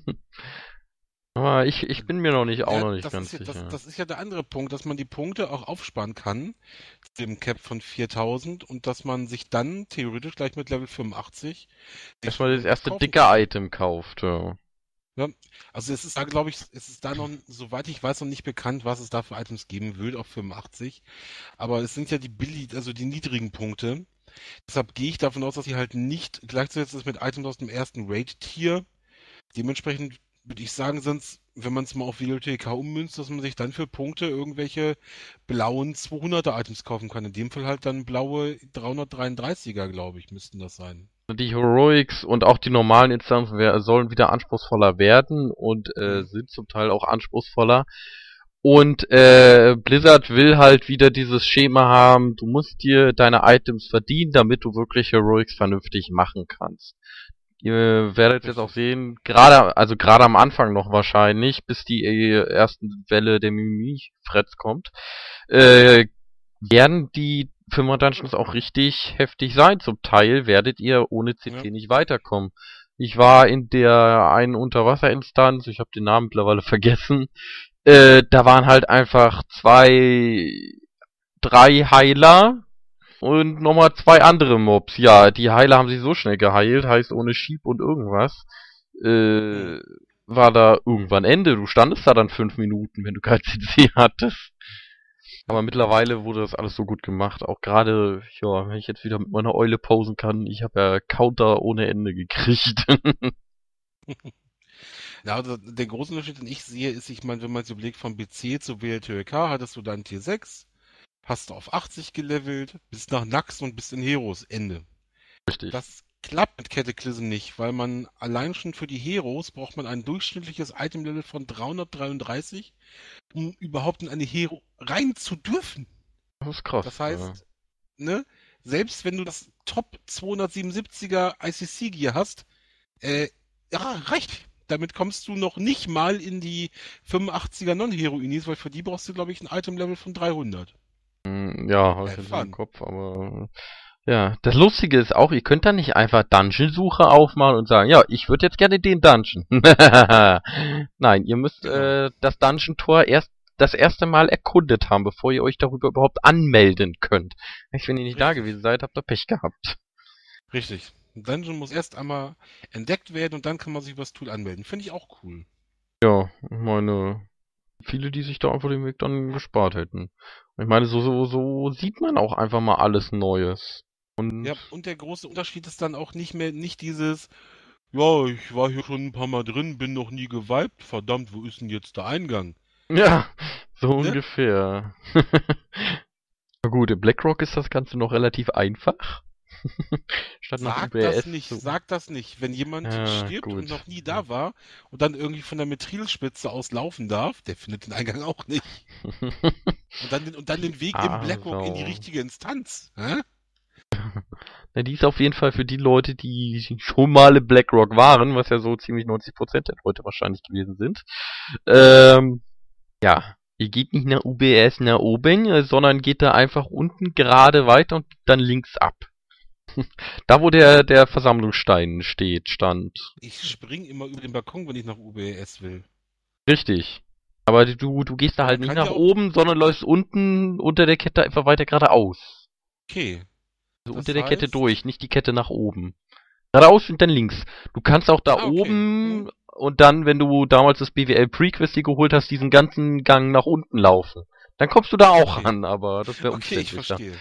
Aber ich, ich bin mir noch nicht, auch Ja, noch nicht das ist ganz ja, das, sicher. das ist ja der andere Punkt, dass man die Punkte auch aufsparen kann, zu dem Cap von viertausend und dass man sich dann theoretisch gleich mit Level fünfundachtzig sich Erstmal das irgendwas erste kaufen dicke kann. Item kauft, ja. Ja, also es ist da, glaube ich, es ist da noch, soweit ich weiß, noch nicht bekannt, was es da für Items geben wird auf fünfundachtzig. Aber es sind ja die billig, also die niedrigen Punkte. Deshalb gehe ich davon aus, dass sie halt nicht gleichzusetzen ist mit Items aus dem ersten Raid-Tier. Dementsprechend würde ich sagen, sind's, wenn man es mal auf W L T K ummünzt, dass man sich dann für Punkte irgendwelche blauen zweihunderter Items kaufen kann. In dem Fall halt dann blaue dreihundertdreiunddreißiger, glaube ich, müssten das sein. Die Heroics und auch die normalen Instanzen wer- sollen wieder anspruchsvoller werden und äh, Hm. sind zum Teil auch anspruchsvoller. Und äh, Blizzard will halt wieder dieses Schema haben, du musst dir deine Items verdienen, damit du wirklich Heroics vernünftig machen kannst. Ihr werdet jetzt auch Richtig. sehen, gerade, also gerade am Anfang noch wahrscheinlich, bis die äh, ersten Welle der Mimimi-Threads kommt, äh, werden die Firma Dungeons auch richtig heftig sein. Zum Teil werdet ihr ohne Ja. C C nicht weiterkommen. Ich war in der einen Unterwasserinstanz, ich habe den Namen mittlerweile vergessen, äh, da waren halt einfach zwei, drei Heiler und nochmal zwei andere Mobs. Ja, die Heiler haben sich so schnell geheilt, heißt ohne Schieb und irgendwas. Hm. Äh, war da irgendwann Ende. Du standest da dann fünf Minuten, wenn du kein C C hattest. Ja. Aber mittlerweile wurde das alles so gut gemacht. Auch gerade, ja, wenn ich jetzt wieder mit meiner Eule posen kann, ich habe ja Counter ohne Ende gekriegt. Ja, also der große Unterschied, den ich sehe, ist, ich meine, wenn man so überlegt, vom B C zu W L T K hattest du dann Tier sechs, hast du auf achtzig gelevelt, bist nach Nax und bist in Heroes, Ende. Richtig. Das klappt mit Cataclysm nicht, weil man allein schon für die Heroes braucht man ein durchschnittliches Item-Level von dreihundertdreiunddreißig, um überhaupt in eine Hero rein zu dürfen. Das ist krass. Das Ja. heißt, ne, selbst wenn du das Top zweihundertsiebenundsiebziger I C C-Gear hast, äh, ja, reicht. Damit kommst du noch nicht mal in die fünfundachtziger Non-Hero-Inis, weil für die brauchst du, glaube ich, ein Item-Level von dreihundert. Hm, ja, habe ich Have jetzt nicht im fun. Kopf, aber ja. Das Lustige ist auch, ihr könnt da nicht einfach Dungeon-Suche aufmachen und sagen, ja, ich würde jetzt gerne den Dungeon. Nein, ihr müsst Genau. äh, das Dungeon-Tor erst das erste Mal erkundet haben, bevor ihr euch darüber überhaupt anmelden könnt. Wenn ihr nicht da Richtig. gewesen seid, habt ihr Pech gehabt. Richtig. Ein Dungeon muss erst einmal entdeckt werden und dann kann man sich über das Tool anmelden. Finde ich auch cool. Ja, ich meine, viele, die sich da einfach den Weg dann gespart hätten. Ich meine, so, so, so sieht man auch einfach mal alles Neues. Und Ja, und der große Unterschied ist dann auch nicht mehr, nicht dieses, ja, ich war hier schon ein paar Mal drin, bin noch nie gewiped. Verdammt, wo ist denn jetzt der Eingang? ja, so Ne? ungefähr. Na gut, in BlackRock ist das Ganze noch relativ einfach. Statt nach Sag das U B S nicht, zu. sag das nicht. Wenn jemand Ja, stirbt und gut. noch nie da war und dann irgendwie von der Methrilspitze aus laufen darf, der findet den Eingang auch nicht. Und dann den, und dann den Weg im Blackrock in die Also. richtige Instanz. Hä? Na, die ist auf jeden Fall für die Leute, die schon mal im BlackRock waren, was ja so ziemlich neunzig Prozent der Leute wahrscheinlich gewesen sind. Ähm, ja. Ihr geht nicht nach U B S nach oben, äh, sondern geht da einfach unten gerade weiter und dann links ab. Da, wo der, der Versammlungsstein steht, stand. Ich spring immer über den Balkon, wenn ich nach U B S will. Richtig. Aber du, du gehst da Aber halt man nicht kann nach ja auch, oben, sondern läufst unten unter der Kette einfach weiter geradeaus. okay, Also unter das der Kette heißt, durch, nicht die Kette nach oben. Geradeaus und dann links. Du kannst auch da ah, okay, hm, oben und dann, wenn du damals das B W L Prequest dir geholt hast, diesen ganzen Gang nach unten laufen. Dann kommst du da auch okay, an, aber das wäre okay, ich umständlicher. verstehe.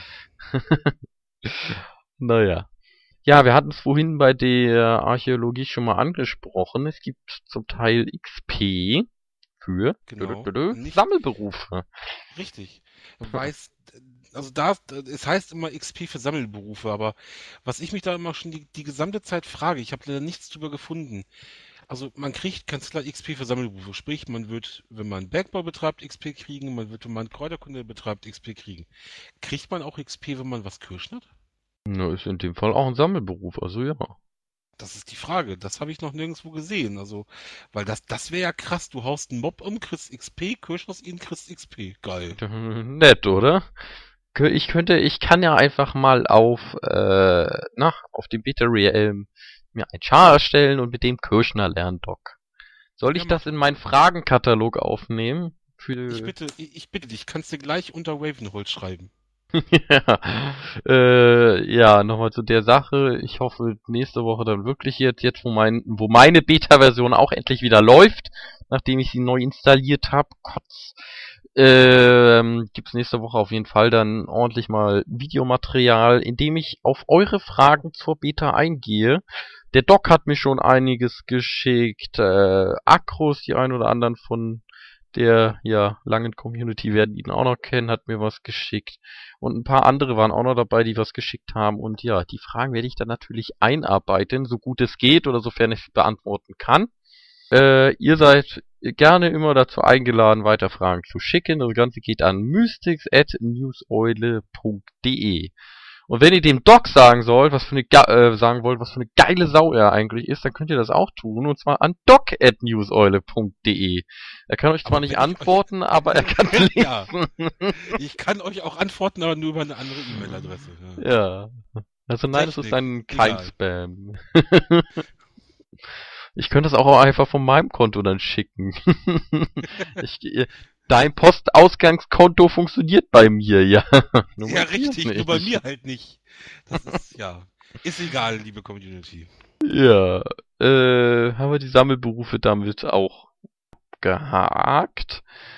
Naja. Ja, wir hatten es vorhin bei der Archäologie schon mal angesprochen. Es gibt zum Teil X P für dö, dö, Genau, dö, dö, nicht Sammelberufe. richtig. Weiß, also da, es heißt immer X P für Sammelberufe, aber was ich mich da immer schon die, die gesamte Zeit frage, ich habe leider nichts drüber gefunden. Also man kriegt ganz klar X P für Sammelberufe. Sprich, man wird, wenn man Bergbau betreibt, X P kriegen, man wird, wenn man Kräuterkunde betreibt, X P kriegen. Kriegt man auch X P, wenn man was kirschnet? Na, ist in dem Fall auch ein Sammelberuf, also ja. Das ist die Frage. Das habe ich noch nirgendwo gesehen. Also, weil das, das wäre ja krass. Du haust einen Mob um, kriegst X P, kirschst aus ihn, kriegst X P. Geil. Nett, oder? Kö- Ich könnte, ich kann ja einfach mal auf, äh, na, auf dem Beta Realm mir ein Char erstellen und mit dem Kirschner lernen, Doc. Soll Ja, ich das mach. in meinen Fragenkatalog aufnehmen? Ich Für, bitte, ich ich bitte dich, kannst du gleich unter Ravenhold schreiben. ja, äh, ja, nochmal zu der Sache. Ich hoffe nächste Woche dann wirklich jetzt, jetzt wo mein, wo meine Beta-Version auch endlich wieder läuft, nachdem ich sie neu installiert habe. Kotz. Ähm, gibt's nächste Woche auf jeden Fall dann ordentlich mal Videomaterial, in dem ich auf eure Fragen zur Beta eingehe. Der Doc hat mir schon einiges geschickt, äh, Akros, die ein oder anderen von der, ja, langen Community werden ihn auch noch kennen, hat mir was geschickt. Und ein paar andere waren auch noch dabei, die was geschickt haben. Und ja, die Fragen werde ich dann natürlich einarbeiten, so gut es geht oder sofern ich beantworten kann. Äh, ihr seid gerne immer dazu eingeladen, weiter Fragen zu schicken. Das Ganze geht an mystics at newseule punkt de. Und wenn ihr dem Doc sagen sollt, was für eine Ge äh, sagen wollt, was für eine geile Sau er eigentlich ist, dann könnt ihr das auch tun. Und zwar an doc at newseule punkt de. Er kann euch zwar Aber nicht wenn ich euch, antworten, aber er kann ja, lesen. ich kann euch auch antworten, aber nur über eine andere E-Mail-Adresse. Ja. Ja. Also nein, es ist Technik, ein kein egal. Spam. Ich könnte das auch einfach von meinem Konto dann schicken. Ich, äh, dein Postausgangskonto funktioniert bei mir, ja. Nur Ja, bei dir richtig, nur nicht. bei mir halt nicht. Das ist, ja, ist egal, liebe Community. Ja. Äh, haben wir die Sammelberufe damit auch gehakt.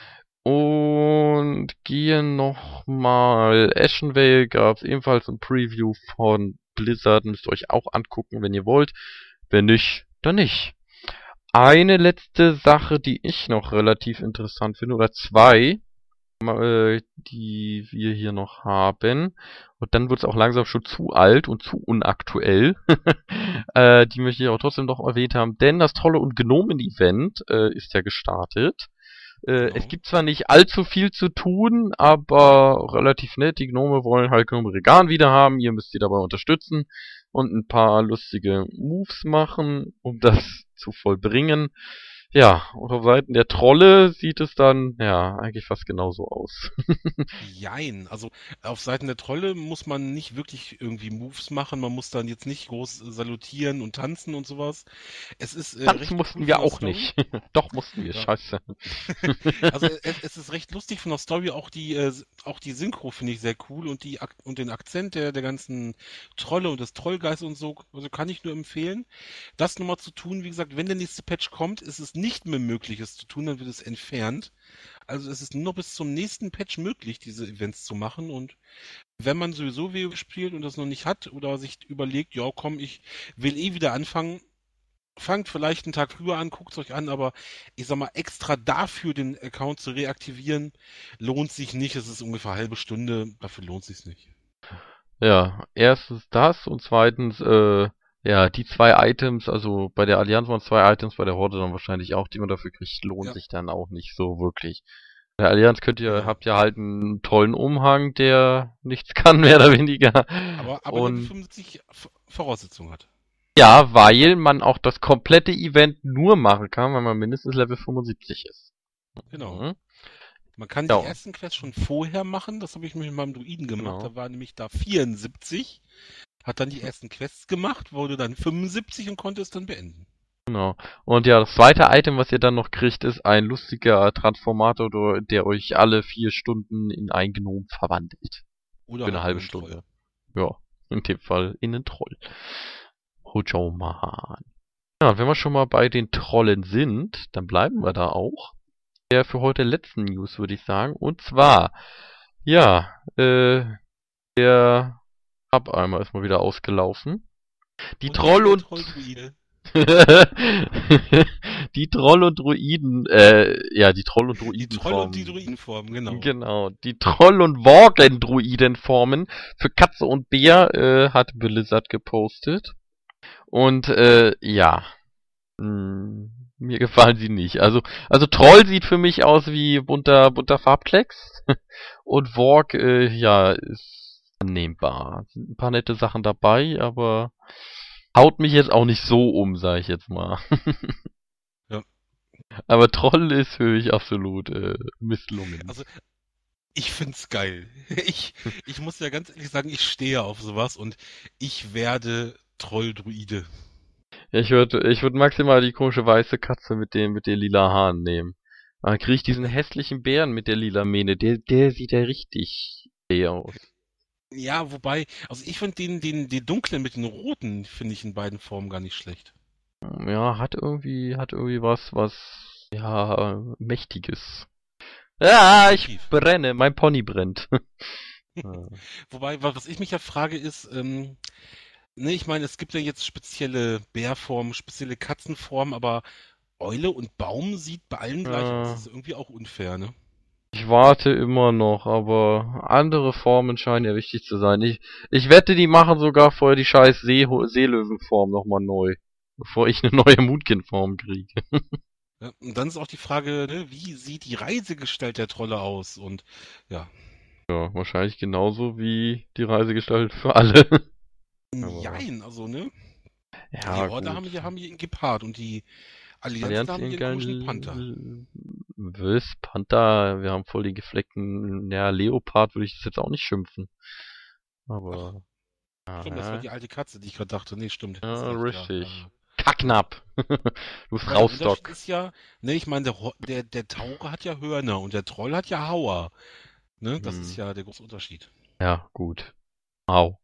Und gehen nochmal. Ashenvale gab es ebenfalls ein Preview von Blizzard. Müsst ihr euch auch angucken, wenn ihr wollt. Wenn nicht, dann nicht. Eine letzte Sache, die ich noch relativ interessant finde, oder zwei, äh, die wir hier noch haben. Und dann wird es auch langsam schon zu alt und zu unaktuell. äh, die möchte ich auch trotzdem noch erwähnt haben, denn das tolle und Gnomen-Event äh, ist ja gestartet. Äh, es Genau. gibt zwar nicht allzu viel zu tun, aber relativ nett. Die Gnome wollen halt Gnome Regan wieder haben. Ihr müsst sie dabei unterstützen und ein paar lustige Moves machen, um das zu vollbringen. Ja, und auf Seiten der Trolle sieht es dann, ja, eigentlich fast genauso aus. Jein. Also auf Seiten der Trolle muss man nicht wirklich irgendwie Moves machen. Man muss dann jetzt nicht groß salutieren und tanzen und sowas. Es ist äh, Tanzen recht mussten cool wir von der auch Story. nicht. Doch mussten wir, Ja. scheiße. Also es, es ist recht lustig von der Story. Auch die, äh, auch die Synchro finde ich sehr cool und die Ak und den Akzent der, der ganzen Trolle und des Trollgeists und so. Also kann ich nur empfehlen, das nochmal zu tun. Wie gesagt, wenn der nächste Patch kommt, ist es nicht mehr möglich, es zu tun, dann wird es entfernt. Also es ist nur noch bis zum nächsten Patch möglich, diese Events zu machen. Und wenn man sowieso WoW spielt und das noch nicht hat oder sich überlegt, ja komm, ich will eh wieder anfangen, fangt vielleicht einen Tag früher an, guckt es euch an, aber ich sag mal, extra dafür den Account zu reaktivieren, lohnt sich nicht. Es ist ungefähr eine halbe Stunde, dafür lohnt sich's nicht. Ja, erstens das und zweitens, äh, ja, die zwei Items, also bei der Allianz waren es zwei Items, bei der Horde dann wahrscheinlich auch, die man dafür kriegt, lohnt Ja, sich dann auch nicht so wirklich. Bei der Allianz könnt ihr, genau. habt ihr halt einen tollen Umhang, der nichts kann, mehr oder weniger. Aber, aber Level Und fünfundsiebzig V- Voraussetzung hat. ja, weil man auch das komplette Event nur machen kann, wenn man mindestens Level fünfundsiebzig ist. Genau. Mhm. Man kann die Ja, ersten Quests schon vorher machen, das habe ich mit meinem Druiden gemacht. genau. Da war nämlich da vierundsiebzig, hat dann die ersten Quests gemacht, wurde dann fünfundsiebzig und konnte es dann beenden. Genau. Und ja, das zweite Item, was ihr dann noch kriegt, ist ein lustiger Transformator, der der euch alle vier Stunden in ein Gnom verwandelt. Oder Für eine halt halbe einen Troll. Stunde. Ja, in dem Fall in einen Troll. Hojoman. Ja, und wenn wir schon mal bei den Trollen sind, dann bleiben wir da auch. Der für heute letzten News, würde ich sagen. Und zwar, ja, äh, der Abeimer ist mal wieder ausgelaufen. Die Und Troll- der und Trolldruide. die Troll- und Druiden, äh, ja, die Troll- und Die Troll- und die Druidenformen. Druidenform, genau. Genau, die Troll- und Worgen-Druidenformen für Katze und Bär äh, hat Blizzard gepostet. Und äh, ja, Hm, mir gefallen sie nicht. Also, also Troll sieht für mich aus wie bunter, bunter Farbklecks. Und Worg, äh, ja, ist annehmbar. Sind ein paar nette Sachen dabei, aber haut mich jetzt auch nicht so um, sag ich jetzt mal. Ja. Aber Troll ist für mich absolut äh, misslungen. Also, ich find's geil. Ich, ich muss ja ganz ehrlich sagen, ich stehe auf sowas und ich werde Trolldruide. Ja, ich würde ich würd maximal die komische weiße Katze mit den, mit den lila Haaren nehmen. Dann krieg ich diesen hässlichen Bären mit der lila Mähne. Der, der sieht ja richtig gay aus. Ja, wobei, also ich finde den, den, den dunklen mit den roten, finde ich in beiden Formen gar nicht schlecht. Ja, hat irgendwie, hat irgendwie was, was, ja, Mächtiges. Ja, ich Definitiv. brenne, mein Pony brennt. Ja. Wobei, wa- was ich mich ja frage ist, ähm, ne, ich meine, es gibt ja jetzt spezielle Bärformen, spezielle Katzenformen, aber Eule und Baum sieht bei allen gleich aus. Ja, Das ist irgendwie auch unfair, ne? ich warte immer noch, aber andere Formen scheinen ja wichtig zu sein. Ich, ich wette, die machen sogar vorher die scheiß See Seelöwenform nochmal neu, bevor ich eine neue Mutkin-Form kriege. Ja, und dann ist auch die Frage, ne, wie sieht die Reisegestalt der Trolle aus? Und ja, Ja, wahrscheinlich genauso wie die Reisegestalt für alle. Aber, jein, also, ne? Die ja, Horde haben gut. hier, haben hier einen Gepard und die Allianz, da Allianz haben die ihren den komischen Panther. geilen Was? Panther, wir haben voll die gefleckten, ja, Leopard würde ich das jetzt auch nicht schimpfen. Ach, Aber, stimmt, das war aha, die alte Katze, die ich gerade dachte. Nee, stimmt, hast ja, recht, ja. Ja, richtig. ja. Kacknapp. Du Aber der Unterschied Fraustock. ist ja, ne, ich meine, der, Ho- der, der Taucher hat ja Hörner und der Troll hat ja Hauer. Ne, das ist Hm. ja der große Unterschied. Ja, gut. Au.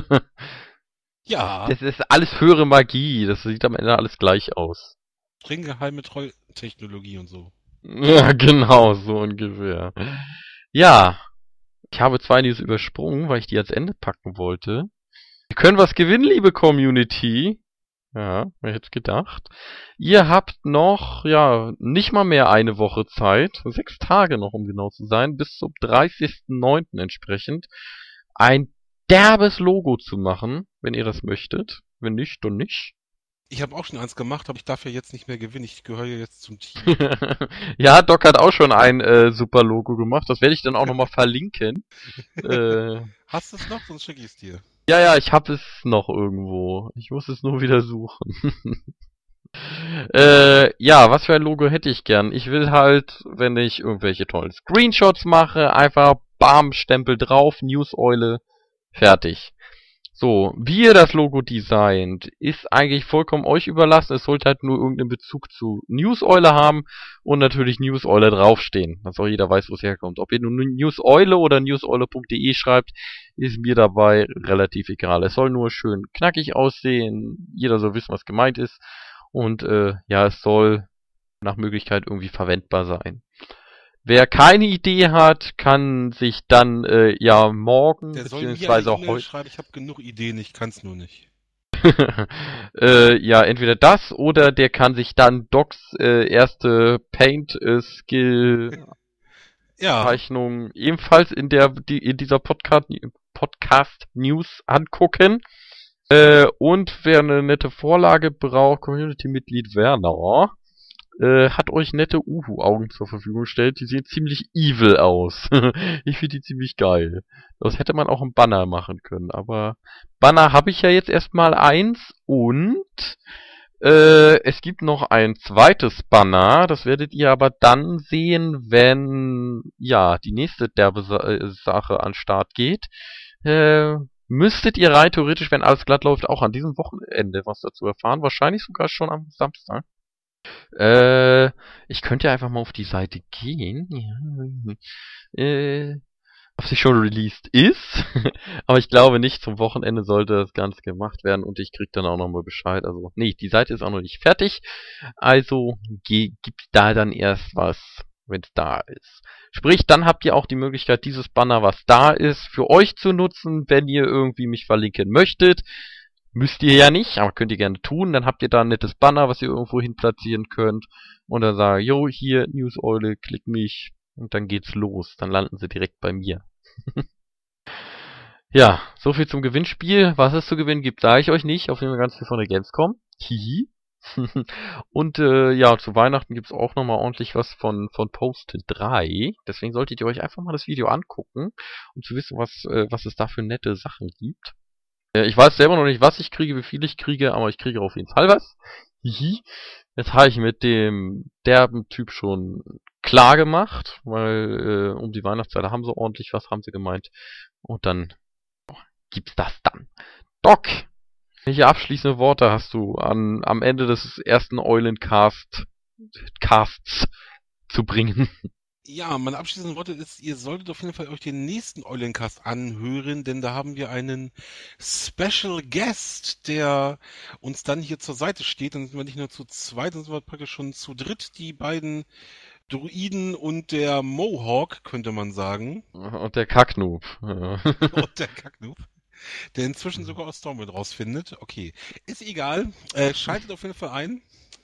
Ja, Das ist alles höhere Magie. Das sieht am Ende alles gleich aus. streng geheime Trolltechnologie und so. Ja, genau, so ungefähr. Ja, ich habe zwei News übersprungen, weil ich die ans Ende packen wollte. Wir können was gewinnen, liebe Community. Ja, wer hätte gedacht. Ihr habt noch, ja, nicht mal mehr eine Woche Zeit, sechs Tage noch, um genau zu sein, bis zum dreißigsten neunten entsprechend, ein derbes Logo zu machen, wenn ihr das möchtet. Wenn nicht, dann nicht. Ich habe auch schon eins gemacht, aber ich darf ja jetzt nicht mehr gewinnen. Ich gehöre ja jetzt zum Team. Ja, Doc hat auch schon ein äh, super Logo gemacht. Das werde ich dann auch nochmal verlinken. Äh, Hast du es noch? Sonst schicke ich es dir. ja, ja, ich habe es noch irgendwo. Ich muss es nur wieder suchen. Äh, ja, was für ein Logo hätte ich gern? Ich will halt, wenn ich irgendwelche tollen Screenshots mache, einfach bam, Stempel drauf, News-Eule, fertig. So, wie ihr das Logo designt, ist eigentlich vollkommen euch überlassen. Es sollte halt nur irgendeinen Bezug zu News-Eule haben und natürlich News-Eule draufstehen, dass auch jeder weiß, wo es herkommt. Ob ihr nun News-Eule oder newseule punkt de schreibt, ist mir dabei relativ egal. Es soll nur schön knackig aussehen, jeder soll wissen, was gemeint ist. Und äh, ja, es soll nach Möglichkeit irgendwie verwendbar sein. Wer keine Idee hat, kann sich dann äh, ja morgen Der soll mir eine beziehungsweise E-Mail heute schreiben. Ich habe genug Ideen, ich kann es nur nicht. äh, ja, entweder das oder der kann sich dann Docs äh, erste Paint-Skill-Zeichnung Ja, ebenfalls in der die, in dieser Podcast Podcast News angucken. Äh, und wer eine nette Vorlage braucht, Community-Mitglied Werner, äh, hat euch nette Uhu-Augen zur Verfügung gestellt. Die sehen ziemlich evil aus. Ich finde die ziemlich geil. Das hätte man auch im Banner machen können, aber Banner habe ich ja jetzt erstmal eins und äh, es gibt noch ein zweites Banner. Das werdet ihr aber dann sehen, wenn ja die nächste derbe Sa äh, Sache an den Start geht. Äh, müsstet ihr rein theoretisch, wenn alles glatt läuft, auch an diesem Wochenende was dazu erfahren. Wahrscheinlich sogar schon am Samstag. Äh, ich könnte ja einfach mal auf die Seite gehen. Ja. Äh, ob sie schon released ist. Aber ich glaube nicht, zum Wochenende sollte das Ganze gemacht werden und ich krieg dann auch nochmal Bescheid. Also, nee, die Seite ist auch noch nicht fertig. Also ge- gibt's da dann erst was, wenn es da ist. Sprich, dann habt ihr auch die Möglichkeit, dieses Banner, was da ist, für euch zu nutzen, wenn ihr irgendwie mich verlinken möchtet. Müsst ihr ja nicht, aber könnt ihr gerne tun. Dann habt ihr da ein nettes Banner, was ihr irgendwo hin platzieren könnt. Und dann sagt, jo, hier, News-Eule, klick mich. Und dann geht's los. Dann landen sie direkt bei mir. Ja, so viel zum Gewinnspiel. Was es zu gewinnen gibt, sage ich euch nicht. Auf jeden Fall ganz viel von der Gamescom. Hihi. Und äh, ja, zu Weihnachten gibt's auch nochmal ordentlich was von, von Post drei. Deswegen solltet ihr euch einfach mal das Video angucken, um zu wissen, was, äh, was es da für nette Sachen gibt. Äh, ich weiß selber noch nicht, was ich kriege, wie viel ich kriege, aber ich kriege auf jeden Fall was. Hihi. Jetzt habe ich mit dem derben Typ schon klar gemacht, weil äh, um die Weihnachtszeit haben sie ordentlich was, haben sie gemeint. Und dann gibt's das dann. Doc! Welche abschließende Worte hast du an, am Ende des ersten Eulencast Casts zu bringen? Ja, meine abschließenden Worte ist, ihr solltet auf jeden Fall euch den nächsten Eulencast anhören, denn da haben wir einen Special Guest, der uns dann hier zur Seite steht. Dann sind wir nicht nur zu zweit, dann sind wir praktisch schon zu dritt, die beiden Druiden und der Mohawk, könnte man sagen. Und der Kacknoob. Ja. Und der Kacknoob, der inzwischen sogar aus Stormwind rausfindet. Okay, ist egal. Äh, schaltet auf jeden Fall ein.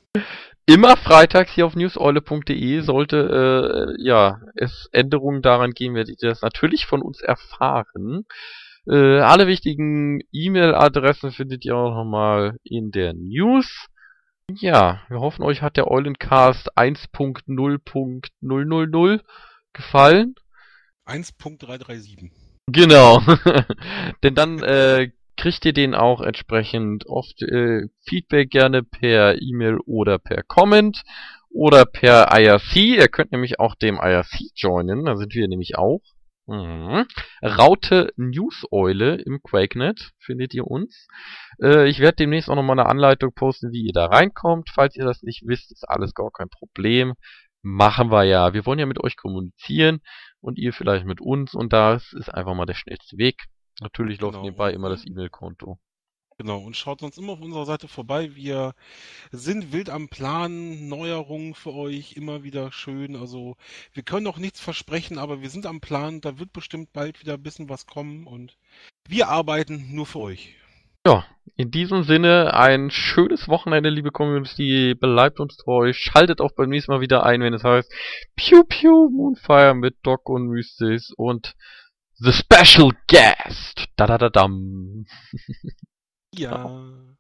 Immer freitags hier auf newseule punkt de sollte äh, ja es Änderungen daran geben, werdet ihr das natürlich von uns erfahren. Äh, alle wichtigen E-Mail-Adressen findet ihr auch nochmal in der News. Ja, wir hoffen, euch hat der Eulencast eins Punkt null Punkt null null null gefallen. eins Punkt drei drei sieben. Genau. Denn dann äh, kriegt ihr den auch entsprechend oft äh, Feedback gerne per E-Mail oder per Comment oder per I R C. Ihr könnt nämlich auch dem I R C joinen, da sind wir nämlich auch. Mhm. Raute Newseule im QuakeNet findet ihr uns. Äh, ich werde demnächst auch nochmal eine Anleitung posten, wie ihr da reinkommt. Falls ihr das nicht wisst, ist alles gar kein Problem. Machen wir ja. Wir wollen ja mit euch kommunizieren und ihr vielleicht mit uns und das ist einfach mal der schnellste Weg. Natürlich läuft Genau. nebenbei immer das E-Mail-Konto. Genau, und schaut sonst immer auf unserer Seite vorbei. Wir sind wild am Plan, Neuerungen für euch, immer wieder schön. Also wir können noch nichts versprechen, aber wir sind am Plan. Da wird bestimmt bald wieder ein bisschen was kommen und wir arbeiten nur für euch. Ja, in diesem Sinne ein schönes Wochenende, liebe Community. Bleibt uns treu. Schaltet auch beim nächsten Mal wieder ein, wenn es heißt Pew Pew Moonfire mit Doc und Mystics und The Special Guest. Da da da dam. Ja.